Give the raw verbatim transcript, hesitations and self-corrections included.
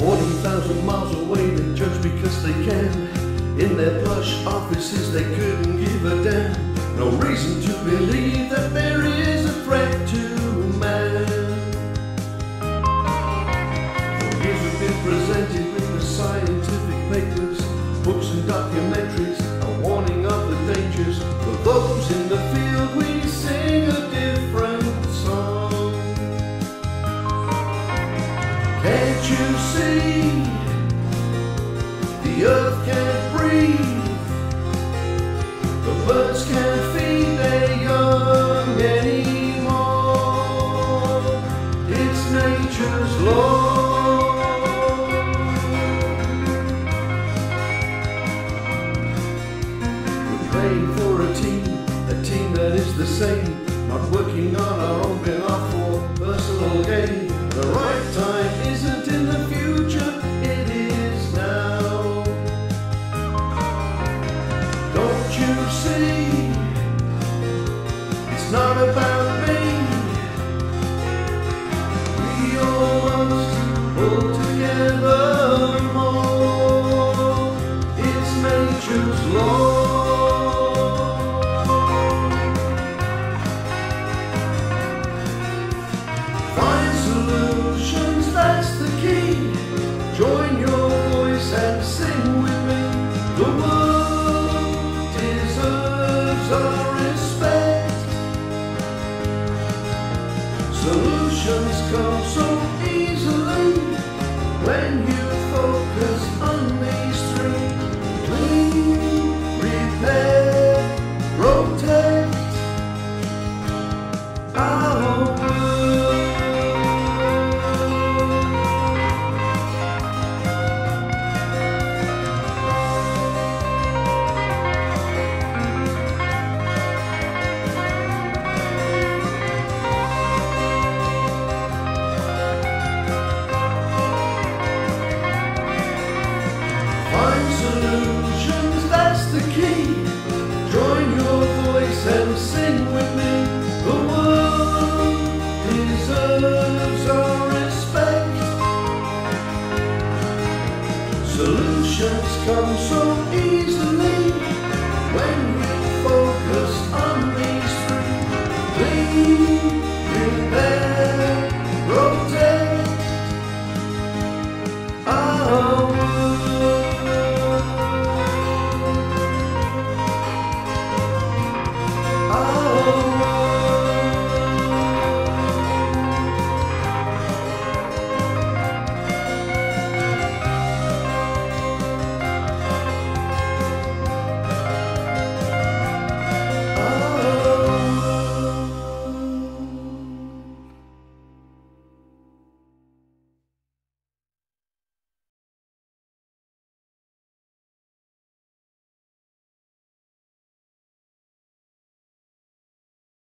forty thousand miles away, they judge because they can. In their plush offices they couldn't give a damn. No reason to believe that there is a threat to man. For years we've been presented with the scientific papers, books and documentaries, a warning of the dangers. For those in the field we sing a different song. Can't you see? The earth can't breathe, the birds can't feed their young anymore. It's nature's law. We're praying for a team, a team that is the same, not working on our own behalf for personal gain. The right time isn't in the future, it is now. Don't you see? It's not about me. We all must pull together more. It's nature's law. Find solutions, that's the key. Join your voice and sing with me. The world deserves our respect. Solutions come so easily when you focus on these three: clean, repair, protect our world. Solutions, that's the key. Join your voice and sing with me. The world deserves our respect. Solutions come so easily when we focus on these three: clean, repair, protect.